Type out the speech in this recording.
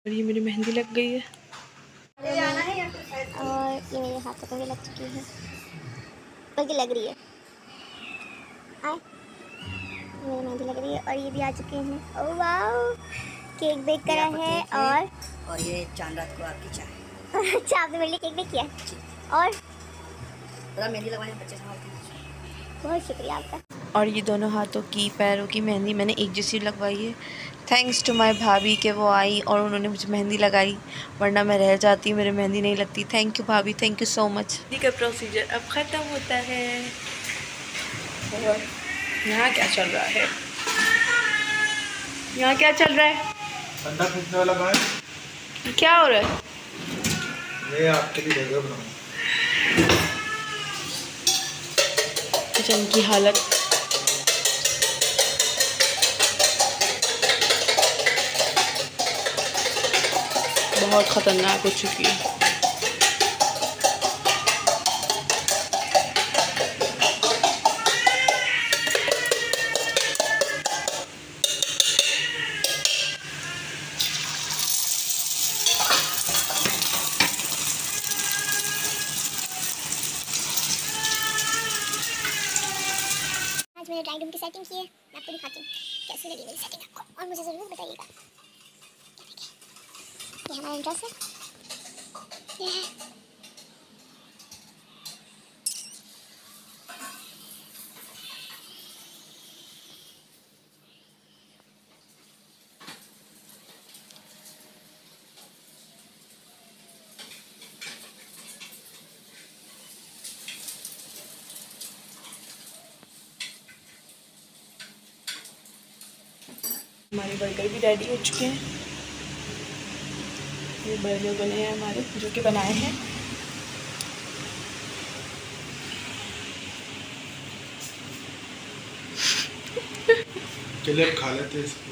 और ये मेरी मेहंदी लग गई है और ये मेरे हाथों पे भी लग चुकी है, बल्कि लग रही है। आए मेरी मेहंदी लग रही है और ये भी आ चुके हैं। ओह वाओ, केक बेक करा है और ये चांद रात को आपकी चाय। अच्छा, आपने मेरे लिए केक बेक किया और मेहंदी लगवाने बच्चे संभालते हैं। बहुत शुक्रिया आपका। और ये दोनों हाथों की पैरों की मेहंदी मैंने एक जैसी लगवाई है। थैंक्स टू माय भाभी के वो आई और उन्होंने मुझे मेहंदी लगाई, वरना मैं रह जाती, मेरे मेहंदी नहीं लगती। थैंक यू भाभी, थैंक यू सो मच। मेहंदी का प्रोसीजर अब ख़त्म होता है। और यहाँ क्या चल रहा है? यहाँ क्या चल रहा है? अंडा खींचने वाला कहाँ है? क्या हो रहा है? मैं आपके लिए जगह बनाऊँ। किचन की हालत बहुत ख़तरनाक हो चुकी है। आज मैंने ड्राइंग रूम की सेटिंग की है, मैं आपको दिखाती हूँ कैसी लगी मेरी सेटिंग आपको, और मुझे ज़रूर बताइएगा। ये हमारा एंट्रेंस है, ये है हमारे बर्गर भी रेडी हो चुके हैं। ये बर्गर बने हैं हमारे, जो कि बनाए हैं। चलिए अब खा लेते हैं इसको।